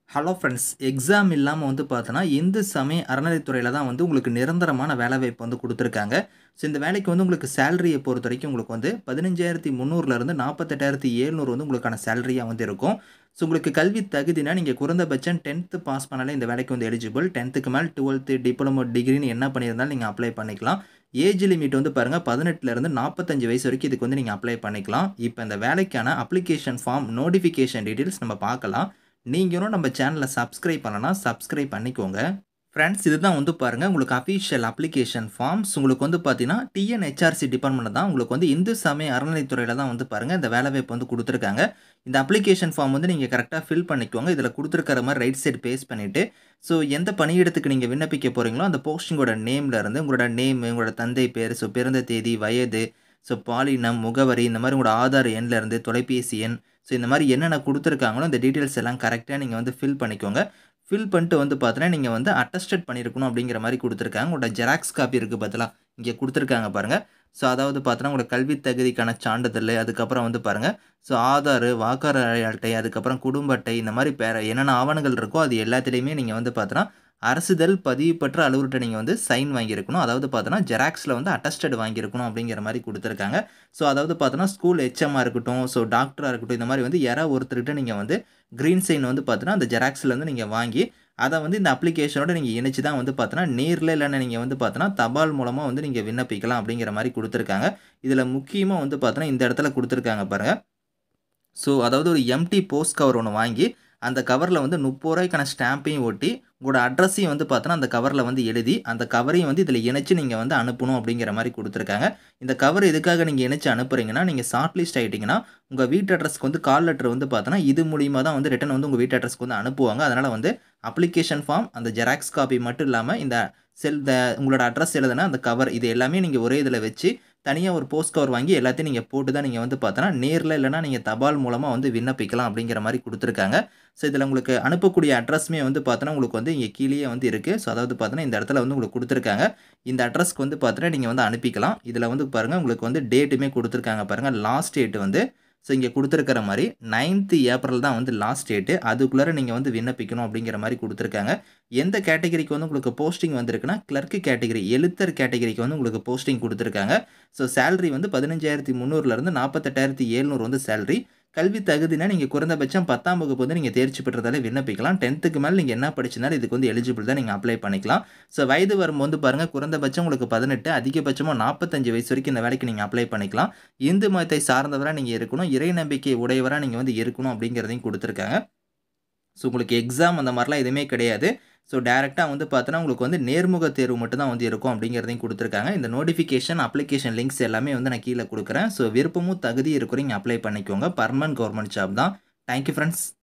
Hello friends. Exam இல்லாம வந்து பார்த்தோன்னா, இந்து சமய அறநிலைத்துறையில தான் வந்து உங்களுக்கு நிரந்தரமான வேலைவாய்ப்பு வந்து குடுத்துருக்காங்க. ஸோ இந்த வேலைக்கு வந்து உங்களுக்கு சேலரிய பொறுத்தவரைக்கும் உங்களுக்கு வந்து 15,300லேருந்து 48,700 வந்து உங்களுக்கான சேலரியா வந்து இருக்கும். ஸோ உங்களுக்கு கல்வி தகுதினா, நீங்க குறைந்தபட்சம் 10த் பாஸ் பண்ணாலே இந்த வேலைக்கு வந்து எலிஜிபிள். 10த்துக்கு மேல 12த் டிப்ளமோ, டிகிரின்னு என்ன பண்ணியிருந்தாலும் நீங்க அப்ளை பண்ணிக்கலாம். ஏஜ் லிமிட் வந்து பாருங்க 18லேருந்து 45 வயசு வரைக்கும் இதுக்கு வந்து நீங்க அப்ளை பண்ணிக்கலாம். இப்ப இந்த வேலைக்கான அப்ளிகேஷன் ஃபார்ம், நோட்டிஃபிகேஷன் டீட்டெயில்ஸ் நம்ம பார்க்கலாம். நீங்க இன்னும் நம்ம சேனல சப்ஸ்கிரைப் பண்ணலனா, சப்ஸ்கிரைப் பண்ணிக்கோங்க. ஃபிரெண்ட்ஸ், இதுதான் வந்து பாருங்க உங்களுக்கு அஃபிஷியல் அப்ளிகேஷன் ஃபார்ம்ஸ். உங்களுக்கு வந்து பார்த்தீங்கன்னா, டிஎன்ஹெச்ஆர்சி டிபார்ட்மெண்ட் தான் உங்களுக்கு வந்து இந்து சமய அறநிலைத்துறையில தான் வந்து பாருங்க இந்த வேலைவாய்ப்பு வந்து குடுத்துருக்காங்க. இந்த அப்ளிகேஷன் ஃபார்ம் வந்து நீங்க கரெக்ட்டா ஃபில் பண்ணிக்கோங்க. இதில குடுத்துருக்கிற மாரி ரைட் சைடு பேஸ்ட் பண்ணிட்டு, ஸோ எந்த பணியிடத்துக்கு நீங்க விண்ணப்பிக்க போறீங்களோ, அந்த போஸ்டிங்கோட நேம்ல இருந்து உங்களோட நேம், உங்களோட தந்தை பேர், ஸோ பிறந்த தேதி, வயது, ஸோ பாலினம், முகவரி, இந்த மாரி உங்களோட ஆதார் எண்ல இருந்து தொலைபேசி எண், ஸோ இந்த மாரி என்னென்ன குடுத்துருக்காங்களோ, இந்த டீட்டெயில்ஸ் எல்லாம் கரெக்ட்டா நீங்க வந்து ஃபில் பண்ணிக்கோங்க. ஃபில் பண்ணிட்டு வந்து பார்த்தீங்கன்னா, நீங்க வந்து அட்டஸ்டட் பண்ணியிருக்கணும் அப்படிங்கிற மாரி குடுத்துருக்காங்க. உங்களோட ஜெராக்ஸ் காப்பி இருக்கு பார்த்தீங்களா? இங்க குடுத்துருக்காங்க பாருங்க. ஸோ அதாவது பார்த்தீங்கன்னா, உங்களோட கல்வி தகுதிக்கான சான்றிதழ், அதுக்கப்புறம் வந்து பாருங்க, ஸோ ஆதார், வாக்காளர் அட்டை, அதுக்கப்புறம் குடும்ப அட்டை, இந்த மாரி என்னென்ன ஆவணங்கள் இருக்கோ, அது எல்லாத்துலயுமே நீங்க வந்து பார்த்தீங்கன்னா, அரசிதழ் பதிவு பெற்ற அலுவலர்ட்ட நீங்க வந்து சைன் வாங்கியிருக்கணும். அதாவது பார்த்தீங்கன்னா, ஜெராக்ஸ்ல வந்து அட்டஸ்டட் வாங்கியிருக்கணும் அப்படிங்கிற மாரி குடுத்துருக்காங்க. ஸோ அதாவது பார்த்தோன்னா, ஸ்கூல் ஹெச்எம்மா இருக்கட்டும், ஸோ டாக்டரா இருக்கட்டும், இந்த மாரி வந்து யாரா ஒருத்தர்கிட்ட நீங்க வந்து கிரீன் சைன் வந்து பார்த்தீங்கன்னா, அந்த ஜெராக்ஸ்ல இருந்து நீங்க வாங்கி, அத வந்து இந்த அப்ளிகேஷனோட நீங்க இணைச்சு தான் வந்து பார்த்தீங்கன்னா, நேர்ல இல்லன்னா நீங்க வந்து பார்த்தீங்கன்னா, தபால் மூலமா வந்து நீங்க விண்ணப்பிக்கலாம் அப்படிங்கிற மாரி குடுத்துருக்காங்க. இதுல முக்கியமா வந்து பார்த்தீங்கன்னா, இந்த இடத்துல குடுத்துருக்காங்க பாருங்க. ஸோ அதாவது ஒரு எம்ப்டி போஸ்ட் கவர் ஒண்ணு வாங்கி, அந்த கவர்ல வந்து ரூ. 30க்கான ஸ்டாம்பையும் ஒட்டி, உங்களோட அட்ரஸையும் வந்து பார்த்தோன்னா, அந்த கவர்ல வந்து எழுதி, அந்த கவரையும் வந்து இதில இணைச்சு நீங்க வந்து அனுப்பணும் அப்படிங்கிற மாரி குடுத்துருக்காங்க. இந்த கவர் எதுக்காக நீங்க இணைச்சு அனுப்புறீங்கன்னா, நீங்க ஷார்ட் லிஸ்ட் ஆயிட்டீங்கன்னா, உங்க வீட்டு அட்ரஸ்க்கு வந்து கால் லெட்டர் வந்து பார்த்தோன்னா, இது மூலியமா தான் வந்து ரிட்டர்ன் வந்து உங்க வீட்டு அட்ரஸ்க்கு வந்து அனுப்புவாங்க. அதனால வந்து அப்ளிகேஷன் ஃபார்ம், அந்த ஜெராக்ஸ் காப்பி மட்டும் இல்லாம, இந்த உங்களோட அட்ரஸ் எழுதுன அந்த கவர் இது எல்லாமே நீங்க ஒரே இதில வச்சு, தனியா ஒரு போஸ்ட் கவர் வாங்கி எல்லாத்தையும் நீங்க போட்டு தான் நீங்க வந்து பார்த்தோன்னா, நேர்ல இல்லன்னா நீங்க தபால் மூலமா வந்து விண்ணப்பிக்கலாம் அப்படிங்கிற மாரி குடுத்துருக்காங்க. ஸோ இதில உங்களுக்கு அனுப்பக்கூடிய அட்ரஸுமே வந்து பார்த்தோன்னா, உங்களுக்கு வந்து இங்க கீழயே வந்து இருக்கு. ஸோ அதாவது பார்த்தோன்னா, இந்த இடத்துல வந்து உங்களுக்கு குடுத்துருக்காங்க. இந்த அட்ரஸ்க்கு வந்து பார்த்தோன்னா, நீங்க வந்து அனுப்பிக்கலாம். இதில வந்து பாருங்க, உங்களுக்கு வந்து டேட்டுமே குடுத்துருக்காங்க பாருங்க. லாஸ்ட் டேட் வந்து ஸோ இங்க குடுத்துருக்கிற மாரி 9த் ஏப்ரல் தான் வந்து லாஸ்ட் டேட்டு. அதுக்குள்ளார நீங்க வந்து விண்ணப்பிக்கணும் அப்படிங்கிற மாரி குடுத்துருக்காங்க. எந்த கேட்டகரிக்கு வந்து உங்களுக்கு போஸ்டிங் வந்திருக்குன்னா, கிளர்க் கேட்டகரி, எழுத்தர் கேட்டகரிக்கு வந்து உங்களுக்கு போஸ்டிங் குடுத்துருக்காங்க. ஸோ சேலரி வந்து 15,300லேருந்து 48,700 வந்து சேலரி. கல்வி தகுதினா, நீங்க குறைந்தபட்சம் 10ஆம் வகுப்பு வந்து நீங்க தேர்ச்சி பெற்றதாலே விண்ணப்பிக்கலாம். 10த்துக்கு மேல நீங்க என்ன படிச்சிருந்தாலும் இதுக்கு வந்து எலிஜிபிள் தான். நீங்க அப்ளை பண்ணிக்கலாம். ஸோ வயது வரம்பு வந்து பாருங்க, குறைந்தபட்சம் உங்களுக்கு 18, அதிகபட்சமா 45 வயசு வரைக்கும் இந்த வேலைக்கு நீங்க அப்ளை பண்ணிக்கலாம். இந்து மதத்தை சார்ந்தவரா நீங்க இருக்கணும். இறை நம்பிக்கை உடையவரா நீங்க வந்து இருக்கணும் அப்படிங்கிறதையும் குடுத்துருக்காங்க. ஸோ உங்களுக்கு எக்ஸாம் அந்த மாரிலாம் எதுவுமே கிடையாது. ஸோ டைரக்ட்டா வந்து பார்த்தோன்னா, உங்களுக்கு வந்து நேர்முக தேர்வு மட்டும் தான் வந்து இருக்கும் அப்படிங்கிறதையும் குடுத்துருக்காங்க. இந்த நோட்டிஃபிகேஷன், அப்ளிகேஷன் லிங்க்ஸ் எல்லாமே வந்து நான் கீழ குடுக்குறேன். ஸோ விருப்பமும், தகுதியும் இருக்கிறவங்க அப்ளை பண்ணிக்கோங்க. பெர்மனன்ட் கவர்ன்மென்ட் ஜாப் தான். Thank you friends.